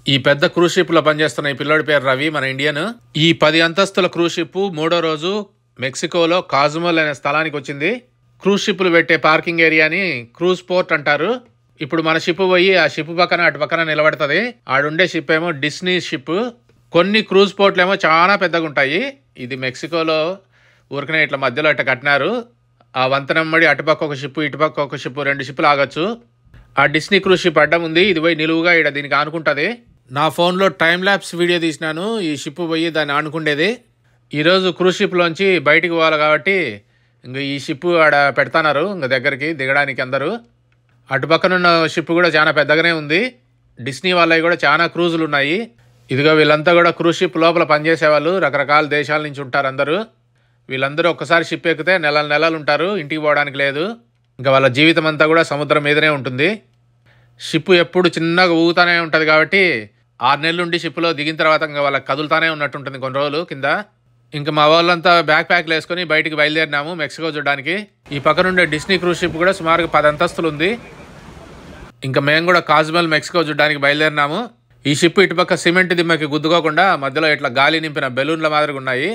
ఈ పెద్ద cruise ship లో పనిచేస్తున్న ఈ పిల్లోడి పేరు రవి, మన ఇండియన్. ఈ 10 అంతస్తుల క్రూజ్ షిప్ 3వ రోజు మెక్సికోలో కాజుమల్ అనే స్థలానికి వచ్చింది. క్రూజ్ షిప్లు పెట్టే పార్కింగ్ ఏరియాని క్రూజ్ పోర్ట్ అంటారు. ఇప్పుడు మన షిప్ పోయి ఆ షిప్ పక్కన అటు పక్కన నిలబడుతుంది. ఆడుండే షిప్ ఏమో డిస్నీ షిప్. కొన్ని క్రూజ్ పోర్ట్లు ఏమో చాలా పెద్దగా ఉంటాయి. ఇది మెక్సికోలో ఊరికనే ఇట్లా మధ్యలో ఇట్లా కట్టినారు. ఆ వంతెనమ్మడి అటుపక్క ఒక షిప్, ఇటుపక్క ఒక షిప్, 2 షిప్పులు ఆగొచ్చు. ఆ డిస్నీ క్రూజ్ షిప్ అడ్డం ఉంది. ఇది పోయి నిలువుగా ఇక్కడ దీనికి ఆనుకుంటుంది. నా ఫోన్లో టైం ల్యాప్స్ వీడియో తీసినాను. ఈ షిప్ పోయి దాన్ని ఆనుకుండేది. ఈరోజు క్రూజ్ షిప్లోంచి బయటికి పోవాలి కాబట్టి ఇంక ఈ షిప్ ఆడ పెడతాన్నారు ఇంక దగ్గరికి దిగడానికి అందరూ. అటుపక్కనున్న షిప్ కూడా చాలా పెద్దగానే ఉంది. డిస్నీ వాళ్ళవి కూడా చాలా క్రూజులు ఉన్నాయి. ఇదిగో వీళ్ళంతా కూడా క్రూజ్ షిప్ లోపల పనిచేసేవాళ్ళు, రకరకాల దేశాల నుంచి ఉంటారు అందరూ. వీళ్ళందరూ ఒక్కసారి షిప్ ఎక్కితే నెలలు ఉంటారు, ఇంటికి పోవడానికి లేదు. ఇంకా వాళ్ళ జీవితం అంతా కూడా సముద్రం మీదనే ఉంటుంది. షిప్ ఎప్పుడు చిన్నగా ఊగుతానే ఉంటుంది కాబట్టి 6 నెలల నుండి షిప్లో దిగిన తర్వాత ఇంకా వాళ్ళకి కదులుతానే ఉన్నట్టుంటుంది కొన్ని రోజులు కింద. ఇంకా మా వాళ్ళంతా బ్యాక్ ప్యాక్లు వేసుకొని బయటికి బయలుదేరినాము మెక్సికో చూడడానికి. ఈ పక్కనుండే డిస్నీ క్రూజ్ షిప్ కూడా సుమారుగా 10 అంతస్తులు ఉంది. ఇంకా మేము కూడా కాజుమల్ మెక్సికో చూడడానికి బయలుదేరినాము. ఈ షిప్ ఇటుపక్క సిమెంట్ దిమ్మకి గుద్దుకోకుండా మధ్యలో ఇట్లా గాలి నింపిన బెలూన్ల మాదిరిగా ఉన్నాయి.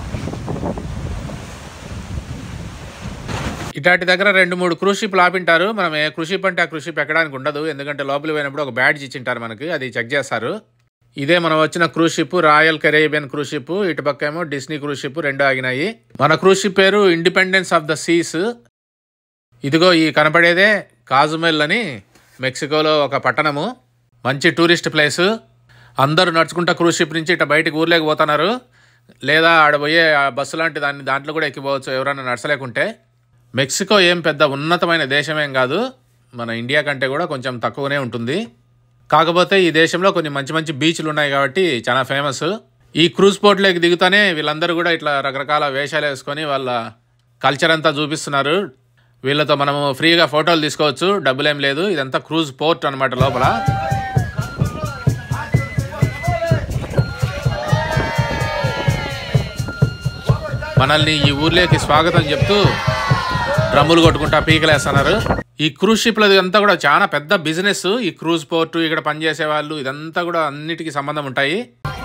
ఇటాటి దగ్గర 2-3 క్రూజ్ షిప్లు ఆపింటారు. మనం ఏ క్రూజ్ షిప్ అంటే ఆ క్రూజ్ షిప్ ఎక్కడానికి ఉండదు, ఎందుకంటే లోపలికి పోయినప్పుడు ఒక బ్యాడ్జ్ ఇచ్చింటారు మనకి, అది చెక్ చేస్తారు. ఇదే మనం వచ్చిన cruise ship royal Caribbean cruise ship. ఇటుపక్క ఏమో డిస్నీ క్రూజ్ షిప్ 2 ఆగినాయి. మన క్రూజ్ షిప్ పేరు ఇండిపెండెన్స్ ఆఫ్ ద సీస్. ఇదిగో ఈ కనపడేదే కాజుమెల్ అని మెక్సికోలో ఒక పట్టణము, మంచి టూరిస్ట్ ప్లేస్. అందరూ నడుచుకుంటా క్రూజ్ షిప్ నుంచి ఇట్లా బయటికి ఊర్లోకి పోతున్నారు. లేదా ఆడబోయే బస్సు లాంటి దాంట్లో కూడా ఎక్కిపోవచ్చు ఎవరైనా నడచలేకుంటే. మెక్సికో ఏం పెద్ద ఉన్నతమైన దేశమేం కాదు, మన ఇండియా కంటే కూడా కొంచెం తక్కువనే ఉంటుంది. కాకపోతే ఈ దేశంలో కొన్ని మంచి బీచ్లు ఉన్నాయి కాబట్టి చాలా ఫేమస్. ఈ క్రూజ్ పోర్ట్లోకి దిగుతానే వీళ్ళందరూ కూడా ఇట్లా రకరకాల వేషాలు వేసుకొని వాళ్ళ కల్చర్ అంతా చూపిస్తున్నారు. వీళ్ళతో మనము ఫ్రీగా ఫోటోలు తీసుకోవచ్చు, డబ్బులేం లేదు. ఇదంతా క్రూజ్ పోర్ట్ అనమాట లోపల. మనల్ని ఈ ఊర్లోకి స్వాగతం చెప్తూ డ్రమ్ములు కొట్టుకుంటా పీకలేస్తున్నారు. ఈ క్రూజ్ షిప్లు ఇదంతా కూడా చాలా పెద్ద బిజినెస్. ఈ క్రూజ్ పోర్టు, ఇక్కడ పనిచేసే వాళ్ళు, ఇదంతా కూడా అన్నిటికీ సంబంధం ఉంటాయి.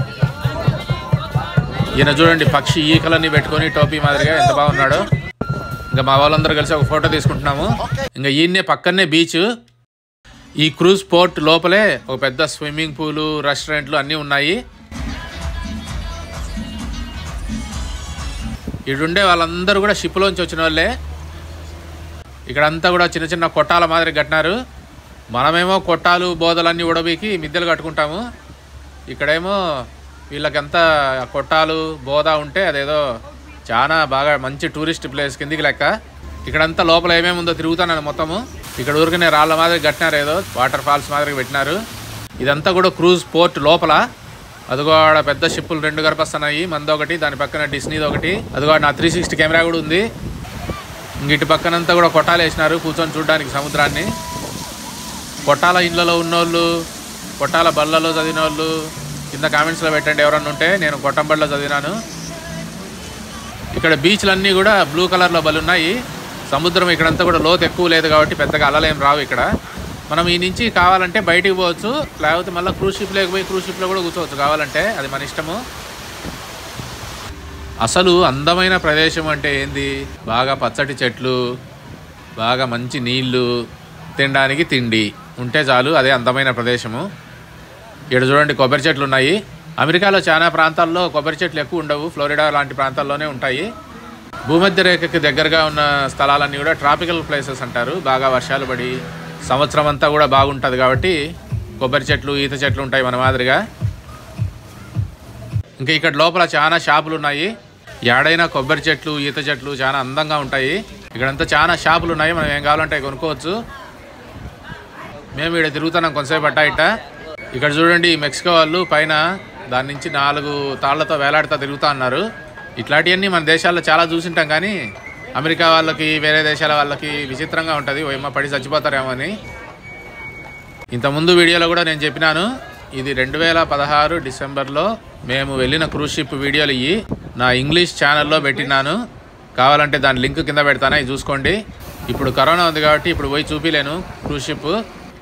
ఈయన చూడండి పక్షి ఈకలన్నీ పెట్టుకొని టోపీ మాదిరిగా ఎంత బాగున్నాడో. ఇంకా మా వాళ్ళందరూ కలిసి ఒక ఫోటో తీసుకుంటున్నాము. ఇంకా ఈయన్నే పక్కనే బీచ్. ఈ క్రూజ్ పోర్ట్ లోపలే ఒక పెద్ద స్విమ్మింగ్ పూలు, రెస్టారెంట్లు అన్నీ ఉన్నాయి. ఇడుండే వాళ్ళందరూ కూడా షిప్లోంచి వచ్చిన వాళ్ళే. ఇక్కడంతా కూడా చిన్న కొట్టాల మాదిరి కట్టినారు. మనమేమో కొట్టాలు బోదలన్నీ ఉడబీకి మిద్దెలు కట్టుకుంటాము. ఇక్కడేమో వీళ్ళకంతా కొట్టాలు బోద ఉంటే అదేదో చాలా బాగా మంచి టూరిస్ట్ ప్లేస్ కిందికి లెక్క. ఇక్కడంతా లోపల ఏమేమి ఉందో తిరుగుతాను మొత్తము. ఇక్కడ ఊరికనే రాళ్ళ మాదిరి కట్టినారు, ఏదో వాటర్ ఫాల్స్ మాదిరి పెట్టినారు. ఇదంతా కూడా క్రూజ్ పోర్ట్ లోపల. అదిగో ఆడ పెద్ద షిప్పులు 2 కనిపిస్తున్నాయి, మందొకటి, దాని పక్కన డిస్నీది ఒకటి. అదిగో నా 360 కెమెరా కూడా ఉంది. ఇటు పక్కనంతా కూడా కొట్టాలు వేసినారు కూర్చొని చూడడానికి సముద్రాన్ని. కొట్టాల ఇళ్ళలో ఉన్నోళ్ళు, కొట్టాల బళ్ళలో చదివిన వాళ్ళు కింద కామెంట్స్లో పెట్టండి ఎవరన్నా ఉంటే. నేను కొట్టంబడిలో చదివినాను. ఇక్కడ బీచ్లన్నీ కూడా బ్లూ కలర్లో బలున్నాయి. సముద్రం ఇక్కడంతా కూడా లోతు ఎక్కువ లేదు కాబట్టి పెద్దగా అలలేం రావు ఇక్కడ. మనం ఈ నుంచి కావాలంటే బయటికి పోవచ్చు, లేకపోతే మళ్ళీ క్రూజ్ షిప్లోకి పోయి క్రూజ్ షిప్లో కూడా కూర్చోవచ్చు కావాలంటే, అది మన ఇష్టము. అసలు అందమైన ప్రదేశం అంటే ఏంది? బాగా పచ్చటి చెట్లు, బాగా మంచి నీళ్లు, తినడానికి తిండి ఉంటే చాలు, అదే అందమైన ప్రదేశము. ఇక్కడ చూడండి కొబ్బరి చెట్లు ఉన్నాయి. అమెరికాలో చాలా ప్రాంతాల్లో కొబ్బరి చెట్లు ఎక్కువ ఉండవు, ఫ్లోరిడా లాంటి ప్రాంతాల్లోనే ఉంటాయి. భూమధ్య రేఖకి దగ్గరగా ఉన్న స్థలాలన్నీ కూడా ట్రాపికల్ ప్లేసెస్ అంటారు. బాగా వర్షాలు పడి సంవత్సరం అంతా కూడా బాగుంటుంది కాబట్టి కొబ్బరి చెట్లు, ఈత చెట్లు ఉంటాయి మన మాదిరిగా. ఇంకా ఇక్కడ లోపల చాలా షాపులు ఉన్నాయి. ఏడైనా కొబ్బరి చెట్లు, ఈత చెట్లు చాలా అందంగా ఉంటాయి. ఇక్కడంతా చాలా షాపులు ఉన్నాయి, మనం ఏం కావాలంటే కొనుక్కోవచ్చు. మేము ఇక్కడ తిరుగుతున్నాం కొంతసేపు అట్టా ఇట్ట. ఇక్కడ చూడండి మెక్సికో వాళ్ళు పైన దాని నుంచి 4 తాళ్లతో వేలాడుతూ తిరుగుతూ ఉన్నారు. ఇట్లాంటివన్నీ మన దేశాల్లో చాలా చూసింటాం, కానీ అమెరికా వాళ్ళకి వేరే దేశాల వాళ్ళకి విచిత్రంగా ఉంటుంది, ఏమో పడి చచ్చిపోతారేమో అని. ఇంతకుముందు వీడియోలో కూడా నేను చెప్పినాను, ఇది 2016 డిసెంబర్లో మేము వెళ్ళిన క్రూజ్ షిప్ వీడియోలు ఇవి నా ఇంగ్లీష్ ఛానల్లో పెట్టినాను. కావాలంటే దాని లింక్ కింద పెడతాను, ఇది చూసుకోండి. ఇప్పుడు కరోనా ఉంది కాబట్టి ఇప్పుడు పోయి చూపిలేను క్రూజ్ షిప్.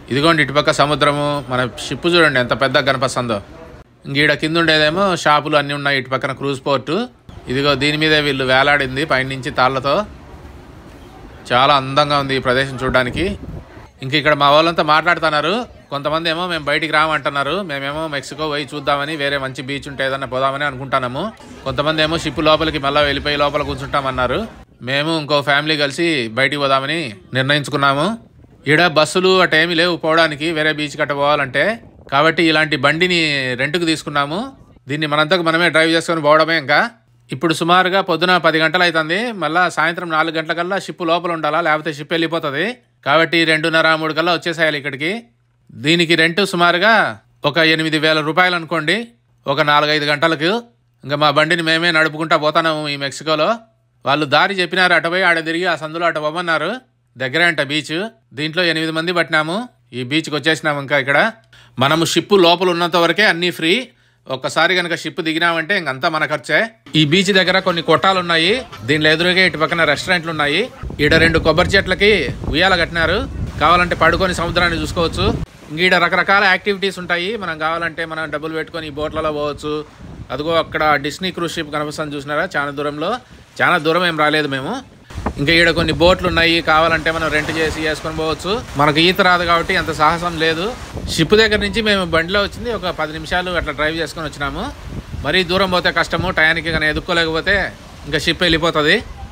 ఇదిగోండి ఇటుపక్క సముద్రము, మన షిప్ చూడండి ఎంత పెద్ద కనిపిస్తుందో. ఈడ కింద ఉండేదేమో షాపులు అన్నీ ఉన్నాయి. ఇటు పక్కన క్రూజ్ పోర్టు. ఇదిగో దీని మీదే వీళ్ళు వేలాడింది పైనుంచి తాళ్లతో. చాలా అందంగా ఉంది ఈ ప్రదేశం చూడడానికి. ఇంక ఇక్కడ మా వాళ్ళంతా మాట్లాడుతున్నారు. కొంతమంది ఏమో మేము బయటికి రామంటున్నారు, మేమేమో మెక్సికో పోయి చూద్దామని, వేరే మంచి బీచ్ ఉంటే ఏదన్నా పోదామని అనుకుంటున్నాము. కొంతమంది ఏమో షిప్ లోపలికి మళ్ళీ వెళ్ళిపోయి లోపల కూర్చుంటామన్నారు. మేము ఇంకో ఫ్యామిలీ కలిసి బయటికి పోదామని నిర్ణయించుకున్నాము. ఈడ బస్సులు అటేమీ లేవు పోవడానికి, వేరే బీచ్ గట్ట పోవాలంటే. కాబట్టి ఇలాంటి బండిని రెంట్కు తీసుకున్నాము. దీన్ని మనంతకు మనమే డ్రైవ్ చేసుకొని పోవడమే. ఇంకా ఇప్పుడు సుమారుగా పొద్దున 10 గంటలు అవుతుంది. మళ్ళీ సాయంత్రం 4 గంటలకల్లా షిప్ లోపల ఉండాలా, లేకపోతే షిప్ వెళ్ళిపోతుంది. కాబట్టి 2:30-3 కల్లా వచ్చేసేయాలి ఇక్కడికి. దీనికి రెంట్ సుమారుగా ఒక 8,000 రూపాయలు అనుకోండి, ఒక 4-5 గంటలకు. ఇంకా మా బండిని మేమే నడుపుకుంటా పోతాము ఈ మెక్సికోలో. వాళ్ళు దారి చెప్పినారు, అటుపోయి ఆడ తిరిగి ఆ సందులో అటు పోమన్నారు. దగ్గరే అంట బీచ్. దీంట్లో 8 మంది పట్టినాము. ఈ బీచ్కి వచ్చేసినాము. ఇంకా ఇక్కడ మనము షిప్ లోపల ఉన్నంత వరకే అన్నీ ఫ్రీ. ఒక్కసారి కనుక షిప్ దిగినామంటే ఇంకంతా మన ఖర్చే. ఈ బీచ్ దగ్గర కొన్ని కొట్టాలు ఉన్నాయి. దీనిలో ఎదురుగా ఇటు పక్కన రెస్టారెంట్లు ఉన్నాయి. ఈడ 2 కొబ్బరి చెట్లకి ఉయ్యాల కట్టినారు. కావాలంటే పడుకొని సముద్రాన్ని చూసుకోవచ్చు. ఈడ రకరకాల యాక్టివిటీస్ ఉంటాయి. మనం కావాలంటే మనం డబ్బులు పెట్టుకొని బోట్లలో పోవచ్చు. అదిగో అక్కడ డిస్నీ క్రూజ్ షిప్ కనిపిస్తుంది చూసినారా, చాలా దూరంలో. చాలా దూరం ఏం రాలేదు మేము. ఇంకా ఈడ కొన్ని బోట్లు ఉన్నాయి, కావాలంటే మనం రెంట్ చేసి వేసుకొని పోవచ్చు. మనకు ఈత రాదు కాబట్టి అంత సాహసం లేదు. షిప్ దగ్గర నుంచి మేము బండిలో వచ్చింది ఒక 10 నిమిషాలు అట్లా డ్రైవ్ చేసుకొని వచ్చినాము. మరీ దూరం పోతే కష్టము, టయానికి కానీ ఎదుక్కోలేకపోతే ఇంకా షిప్ వెళ్ళిపోతుంది.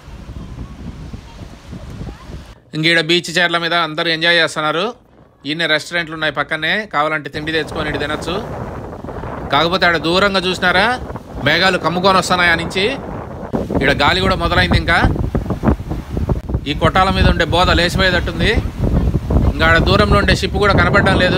ఇంక ఈడ బీచ్ చైర్ల మీద అందరూ ఎంజాయ్ చేస్తున్నారు. ఈయన రెస్టారెంట్లు ఉన్నాయి పక్కనే, కావాలంటే తిండి తెచ్చుకొని ఇటు తినచ్చు. కాకపోతే ఆడ దూరంగా చూసినారా మేఘాలు కమ్ముకొని వస్తున్నాయి ఆ నుంచి. ఈడ గాలి కూడా మొదలైంది. ఇంకా ఈ కొట్టాల మీద ఉండే బోధ లేచిపోయేటట్టుంది. ఇంకా ఆడ దూరంలో ఉండే షిప్ కూడా కనపడడం లేదు.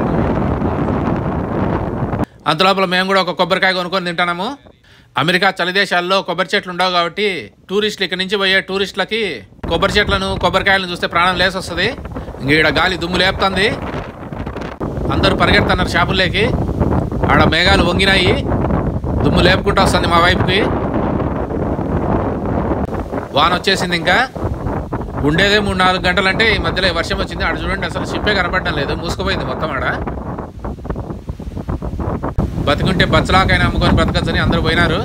అంతలోపల మేము కూడా ఒక కొబ్బరికాయ కొనుక్కొని తింటున్నాము. అమెరికా చలి దేశాల్లో కొబ్బరి చెట్లు ఉండవు కాబట్టి టూరిస్టులు ఇక్కడ నుంచి పోయే టూరిస్టులకి కొబ్బరి చెట్లను కొబ్బరికాయలను చూస్తే ప్రాణం లేసి వస్తుంది. ఇంక ఈడ గాలి దుమ్ము లేపుతుంది. అందరూ పరిగెడుతున్నారు షాపుల్లోకి. ఆడ మేఘాలు వంగినాయి, దుమ్ము లేపుకుంటూ వస్తుంది మా వైపుకి. వాన వచ్చేసింది. ఇంకా ఉండేదే 3-4 గంటలంటే ఈ మధ్యలో వర్షం వచ్చింది. ఆడ చూడండి అసలు షిప్పే కనపడడం లేదు, మూసుకుపోయింది మొత్తం. ఆడ బతుకుంటే బచ్చలాకైనా అమ్ముకొని బతకచ్చని అందరూ పోయినారు.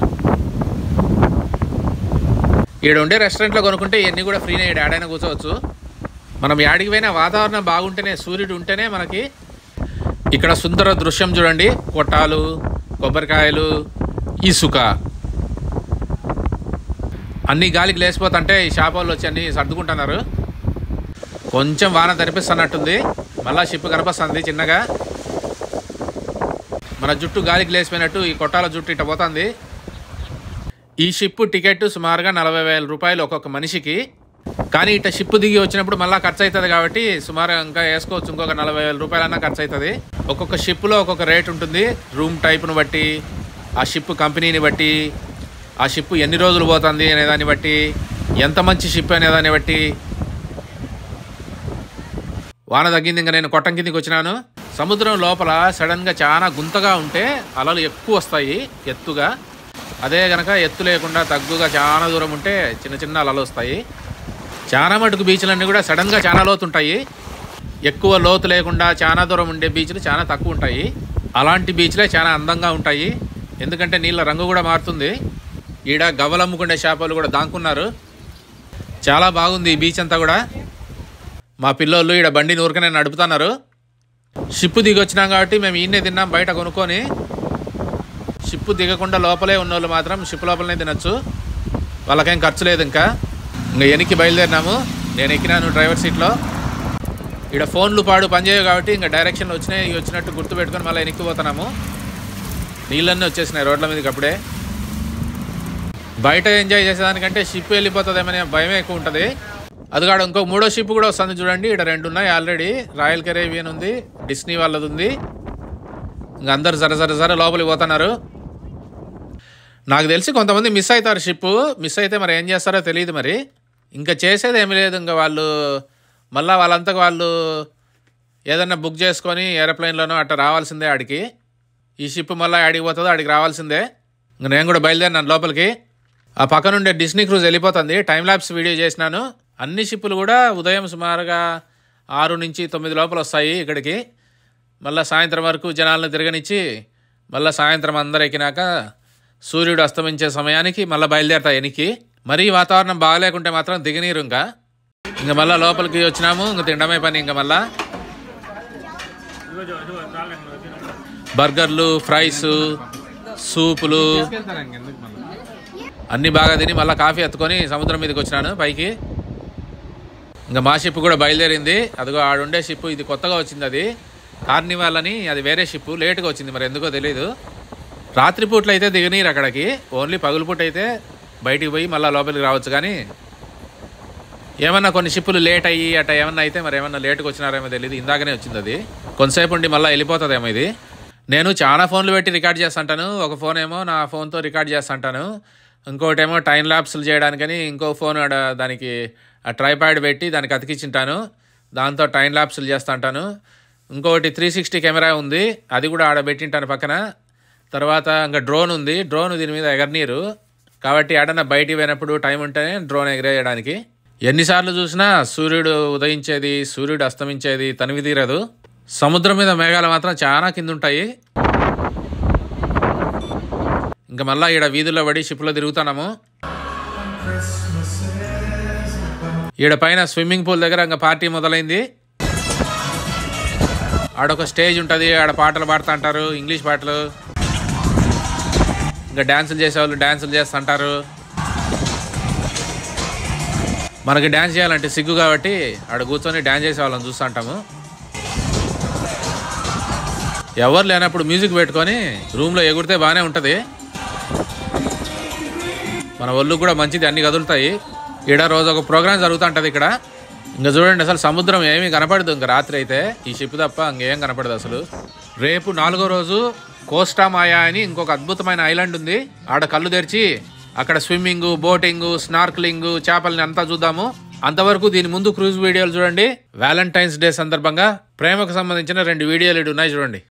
ఈడ ఉండే రెస్టారెంట్లో కొనుక్కుంటే ఇవన్నీ కూడా ఫ్రీనే. ఈడ ఆడైనా కూర్చోవచ్చు. మనం యాడికి పోయినా వాతావరణం బాగుంటేనే, సూర్యుడు ఉంటేనే మనకి. ఇక్కడ సుందర దృశ్యం చూడండి. కొట్టాలు, కొబ్బరికాయలు, ఇసుక అన్నీ గాలికి లేచిపోతుంటే ఈ షాప్ వాళ్ళు వచ్చి అన్నీ సర్దుకుంటున్నారు. కొంచెం వాన తెరిపిస్తున్నట్టుంది. మళ్ళా షిప్ కనిపిస్తుంది చిన్నగా. మన జుట్టు గాలికి లేచిపోయినట్టు ఈ కొట్టాల జుట్టు ఇట్ట పోతుంది. ఈ షిప్ టికెట్ సుమారుగా 40,000 రూపాయలు ఒక్కొక్క మనిషికి. కానీ ఇట్లా షిప్ దిగి వచ్చినప్పుడు మళ్ళీ ఖర్చు అవుతుంది కాబట్టి సుమారుగా ఇంకా వేసుకోవచ్చు, ఇంకొక 40,000 రూపాయలన్నా ఖర్చు అవుతుంది. ఒక్కొక్క షిప్లో ఒక్కొక్క రేట్ ఉంటుంది. రూమ్ టైప్ను బట్టి, ఆ షిప్ కంపెనీని బట్టి, ఆ షిప్ ఎన్ని రోజులు పోతుంది అనేదాన్ని బట్టి, ఎంత మంచి షిప్ అనేదాన్ని బట్టి. వాన తగ్గింది. ఇంకా నేను కొట్టం కిందికి వచ్చినాను. సముద్రం లోపల సడన్గా చాలా గుంతగా ఉంటే అలలు ఎక్కువ వస్తాయి ఎత్తుగా. అదే కనుక ఎత్తు లేకుండా తగ్గుగా చాలా దూరం ఉంటే చిన్న చిన్న అలలు వస్తాయి. చాలా మటుకు బీచ్లన్నీ కూడా సడన్గా చాలా లోతు ఉంటాయి. ఎక్కువ లోతు లేకుండా చాలా దూరం ఉండే బీచ్లు చాలా తక్కువ ఉంటాయి. అలాంటి బీచ్లే చాలా అందంగా ఉంటాయి. ఎందుకంటే నీళ్ళ రంగు కూడా మారుతుంది. ఈడ గవ్వలు అమ్ముకునే షాపులు కూడా దాక్కున్నారు. చాలా బాగుంది ఈ బీచ్ అంతా కూడా. మా పిల్లోళ్ళు ఈడ బండిని ఊరికనే నడుపుతున్నారు. షిప్ దిగి వచ్చినాం కాబట్టి మేము ఈయనే తిన్నాం బయట కొనుక్కొని. షిప్ దిగకుండా లోపలే ఉన్నోళ్ళు మాత్రం షిప్ లోపలనే తినచ్చు, వాళ్ళకేం ఖర్చు లేదు. ఇంకా వెనక్కి బయలుదేరినాము. నేను ఎక్కినాను డ్రైవర్ సీట్లో. ఇక్కడ ఫోన్లు పనిచేయవు కాబట్టి ఇంకా డైరెక్షన్లు వచ్చినట్టు గుర్తు పెట్టుకొని మళ్ళీ వెనక్కి పోతున్నాము. నీళ్ళన్నీ వచ్చేసినాయి రోడ్ల మీదకి. అప్పుడే బయట ఎంజాయ్ చేసేదానికంటే షిప్ వెళ్ళిపోతుందేమనే భయమే ఎక్కువ ఉంటుంది. అదిగాడు ఇంకో 3వ షిప్ కూడా వస్తుంది చూడండి. ఇక్కడ 2 ఉన్నాయి ఆల్రెడీ. రాయల్ కెరేబియన్ ఉంది, డిస్నీ వాళ్ళది ఉంది. ఇంకా అందరు జర లోపలికి పోతున్నారు. నాకు తెలిసి కొంతమంది మిస్ అవుతారు. షిప్ మిస్ అయితే మరి ఏం చేస్తారో తెలియదు. మరి ఇంకా చేసేది ఏమీ లేదు. ఇంకా వాళ్ళు మళ్ళీ వాళ్ళంతకు వాళ్ళు ఏదన్నా బుక్ చేసుకొని ఏరోప్లేన్లోనో అట్లా రావాల్సిందే ఆడికి. ఈ షిప్ మళ్ళీ ఆడికి పోతుందో ఆడికి రావాల్సిందే. ఇంకా నేను కూడా బయలుదేరినాను లోపలికి. ఆ పక్క నుండే డిస్నీ క్రూజ్ వెళ్ళిపోతుంది. టైం ల్యాప్స్ వీడియో చేసినాను. అన్ని షిప్పులు కూడా ఉదయం సుమారుగా 6 నుంచి 9 లోపల వస్తాయి ఇక్కడికి. మళ్ళీ సాయంత్రం వరకు జనాలను తిరగనిచ్చి మళ్ళీ సాయంత్రం అందరు ఎక్కినాక సూర్యుడు అస్తమించే సమయానికి మళ్ళీ బయలుదేరుతాయి ఎనికి. మరీ వాతావరణం బాగలేకుంటే మాత్రం దిగనీరు. ఇంకా మళ్ళీ లోపలికి వచ్చినాము. ఇంకా తినడమే పని. ఇంకా మళ్ళా బర్గర్లు, ఫ్రైస్, సూపులు అన్నీ బాగా తిని మళ్ళీ కాఫీ ఎత్తుకొని సముద్రం మీదకి వచ్చినాను పైకి. ఇంకా మా షిప్ కూడా బయలుదేరింది. అదిగో ఆడుండే షిప్, ఇది కొత్తగా వచ్చింది, అది కార్నివాల్ అని, అది వేరే షిప్, లేటుగా వచ్చింది, మరి ఎందుకో తెలీదు. రాత్రిపూట్లు అయితే దిగనీరు అక్కడికి, ఓన్లీ పగులుపూట అయితే బయటికి పోయి మళ్ళీ లోపలికి రావచ్చు. కానీ ఏమన్నా కొన్ని షిప్పులు లేట్ అయ్యి అట్లా ఏమన్నా అయితే మరి ఏమన్నా లేటుగా వచ్చినారేమో తెలియదు. ఇందాకనే వచ్చింది అది, కొంతసేపు ఉండి మళ్ళీ వెళ్ళిపోతుందేమో ఇది. నేను చాలా ఫోన్లు పెట్టి రికార్డ్ చేస్తుంటాను. ఒక ఫోన్ ఏమో నా ఫోన్తో రికార్డ్ చేస్తుంటాను, ఇంకోటి ఏమో టైం ల్యాప్స్లు చేయడానికని ఇంకో ఫోన్ దానికి ట్రైపాడ్ పెట్టి దానికి అతికించుంటాను, దాంతో టైం ల్యాప్స్లు చేస్తుంటాను. ఇంకొకటి 360 కెమెరా ఉంది, అది కూడా ఆడ పెట్టింటాను పక్కన. తర్వాత ఇంకా డ్రోన్ ఉంది, డ్రోన్ దీని మీద ఎగరనీరు కాబట్టి ఏడన్నా బయటికి పోయినప్పుడు టైం ఉంటేనే డ్రోన్ ఎగరేయడానికి. ఎన్నిసార్లు చూసినా సూర్యుడు ఉదయించేది, సూర్యుడు అస్తమించేది తనివి తీరదు. సముద్రం మీద మేఘాలు మాత్రం చాలా కింద ఉంటాయి. ఇంకా మళ్ళీ ఈడ వీధుల్లో పడి షిప్లో తిరుగుతున్నాము. ఈడ పైన స్విమ్మింగ్ పూల్ దగ్గర ఇంకా పార్టీ మొదలైంది. ఆడొక స్టేజ్ ఉంటుంది, ఆడ పాటలు పాడుతూ అంటారు, ఇంగ్లీష్ పాటలు. ఇంకా డ్యాన్సులు చేసేవాళ్ళు డ్యాన్సులు చేస్తుంటారు. మనకి డ్యాన్స్ చేయాలంటే సిగ్గు కాబట్టి ఆడ కూర్చొని డ్యాన్స్ చేసే వాళ్ళని చూస్తుంటాము. ఎవరు లేనప్పుడు మ్యూజిక్ పెట్టుకొని రూమ్లో ఎగురితే బాగానే ఉంటుంది, మన ఒళ్ళు కూడా మంచిది, అన్నీ కదులుతాయి. ఈడ రోజు ఒక ప్రోగ్రామ్ జరుగుతుంటుంది ఇక్కడ. ఇంకా చూడండి, అసలు సముద్రం ఏమీ కనపడదు ఇంకా రాత్రి అయితే, ఈ షిప్ తప్ప ఇంకేం కనపడదు అసలు. రేపు 4వ రోజు కోస్టా మాయా అని ఇంకొక అద్భుతమైన ఐలాండ్ ఉంది. ఆడ కళ్ళు తెరిచి అక్కడ స్విమ్మింగ్, బోటింగ్, స్నార్క్లింగ్, చేపల్ని అంతా చూద్దాము. అంతవరకు దీని ముందు క్రూజ్ వీడియోలు చూడండి. వ్యాలంటైన్స్ డే సందర్భంగా ప్రేమకు సంబంధించిన 2 వీడియోలు ఉన్నాయి చూడండి.